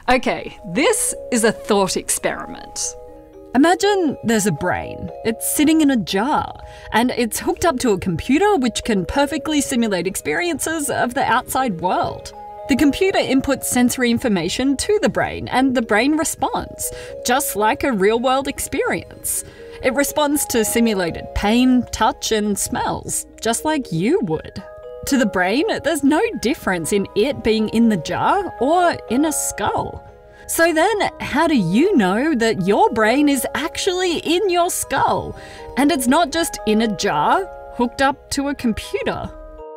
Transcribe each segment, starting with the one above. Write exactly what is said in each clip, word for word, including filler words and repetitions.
Okay, this is a thought experiment. Imagine there's a brain. It's sitting in a jar, and it's hooked up to a computer which can perfectly simulate experiences of the outside world. The computer inputs sensory information to the brain, and the brain responds, just like a real-world experience. It responds to simulated pain, touch, and smells, just like you would. To the brain, there's no difference in it being in the jar or in a skull. So then, how do you know that your brain is actually in your skull, and it's not just in a jar, hooked up to a computer?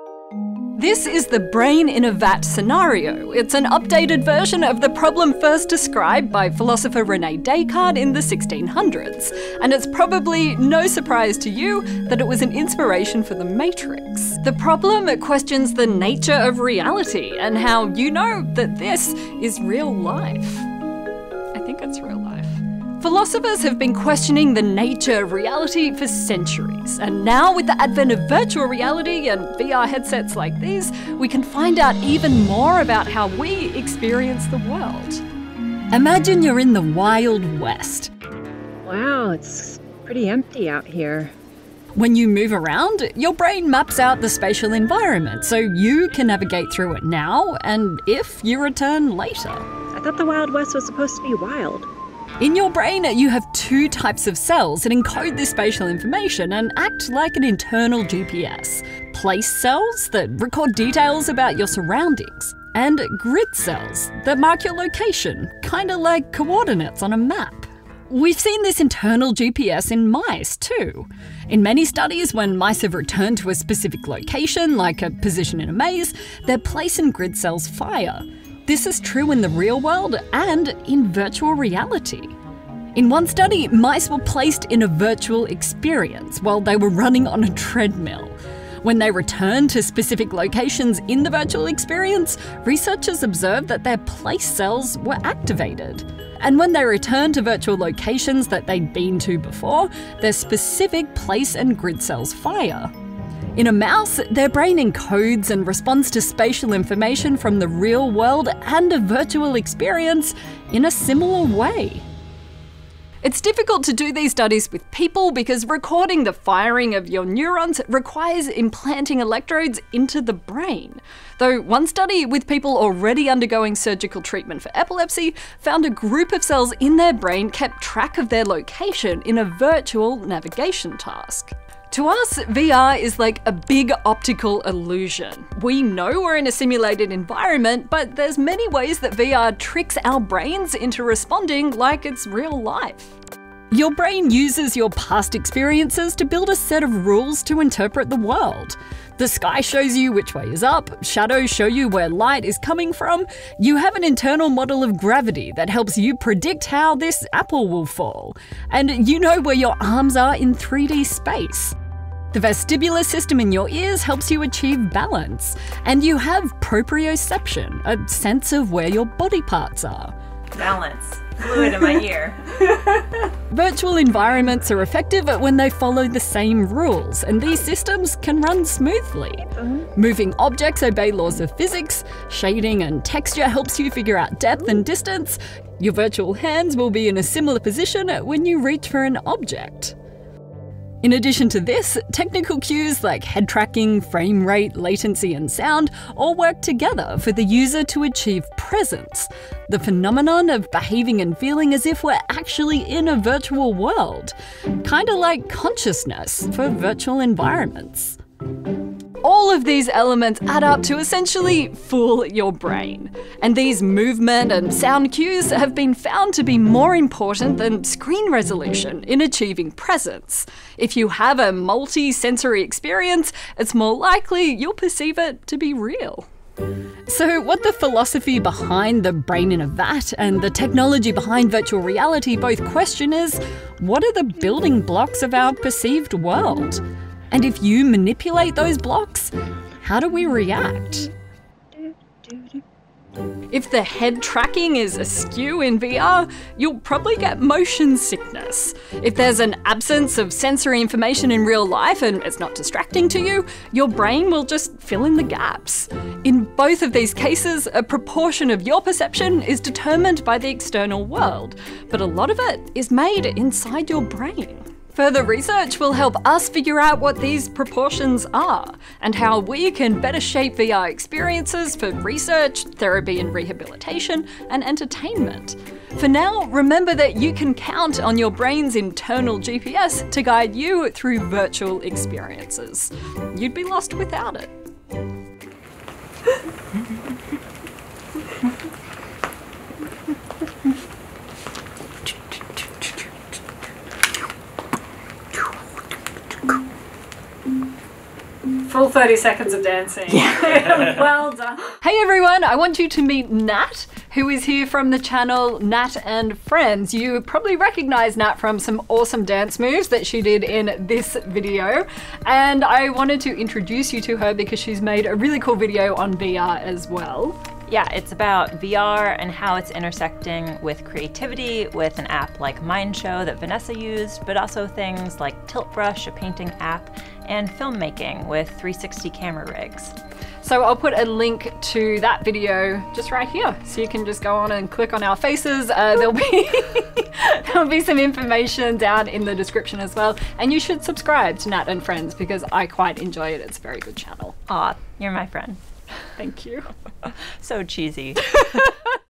This is the brain in a vat scenario. It's an updated version of the problem first described by philosopher René Descartes in the sixteen hundreds. And it's probably no surprise to you that it was an inspiration for The Matrix. The problem questions the nature of reality and how you know that this is real life. I think it's real life. Philosophers have been questioning the nature of reality for centuries, and now with the advent of virtual reality and V R headsets like these, we can find out even more about how we experience the world. Imagine you're in the Wild West. Wow, it's pretty empty out here. When you move around, your brain maps out the spatial environment so you can navigate through it now and if you return later. I thought the Wild West was supposed to be wild. In your brain, you have two types of cells that encode this spatial information and act like an internal G P S. Place cells that record details about your surroundings, and grid cells that mark your location, kinda like coordinates on a map. We've seen this internal G P S in mice too. In many studies, when mice have returned to a specific location, like a position in a maze, their place in grid cells fire. This is true in the real world and in virtual reality. In one study, mice were placed in a virtual experience while they were running on a treadmill. When they returned to specific locations in the virtual experience, researchers observed that their place cells were activated. And when they returned to virtual locations that they'd been to before, their specific place and grid cells fire. In a mouse, their brain encodes and responds to spatial information from the real world and a virtual experience in a similar way. It's difficult to do these studies with people because recording the firing of your neurons requires implanting electrodes into the brain. Though one study with people already undergoing surgical treatment for epilepsy found a group of cells in their brain kept track of their location in a virtual navigation task. To us, V R is like a big optical illusion. We know we're in a simulated environment, but there's many ways that V R tricks our brains into responding like it's real life. Your brain uses your past experiences to build a set of rules to interpret the world. The sky shows you which way is up, shadows show you where light is coming from. You have an internal model of gravity that helps you predict how this apple will fall. And you know where your arms are in three D space. The vestibular system in your ears helps you achieve balance, and you have proprioception, a sense of where your body parts are. Balance. Fluid in my ear. Virtual environments are effective when they follow the same rules, and these systems can run smoothly. Mm-hmm. Moving objects obey laws of physics, shading and texture helps you figure out depth and distance. Your virtual hands will be in a similar position when you reach for an object. In addition to this, technical cues like head tracking, frame rate, latency, and sound all work together for the user to achieve presence, the phenomenon of behaving and feeling as if we're actually in a virtual world, kinda like consciousness for virtual environments. All of these elements add up to essentially fool your brain. And these movement and sound cues have been found to be more important than screen resolution in achieving presence. If you have a multi-sensory experience, it's more likely you'll perceive it to be real. So what the philosophy behind the brain in a vat and the technology behind virtual reality both question is, what are the building blocks of our perceived world? And if you manipulate those blocks, how do we react? If the head tracking is askew in V R, you'll probably get motion sickness. If there's an absence of sensory information in real life and it's not distracting to you, your brain will just fill in the gaps. In both of these cases, a proportion of your perception is determined by the external world, but a lot of it is made inside your brain. Further research will help us figure out what these proportions are and how we can better shape V R experiences for research, therapy and rehabilitation, and entertainment. For now, remember that you can count on your brain's internal G P S to guide you through virtual experiences. You'd be lost without it. Full thirty seconds of dancing. Yeah. Well done. Hey everyone, I want you to meet Nat, who is here from the channel Nat and Friends. You probably recognize Nat from some awesome dance moves that she did in this video. And I wanted to introduce you to her because she's made a really cool video on V R as well. Yeah, it's about V R and how it's intersecting with creativity with an app like Mindshow that Vanessa used, but also things like Tiltbrush, a painting app, and filmmaking with three sixty camera rigs. So I'll put a link to that video just right here. So you can just go on and click on our faces. Uh, there'll be there'll be some information down in the description as well. And you should subscribe to Nat and Friends because I quite enjoy it. It's a very good channel. Aw, you're my friend. Thank you. So cheesy.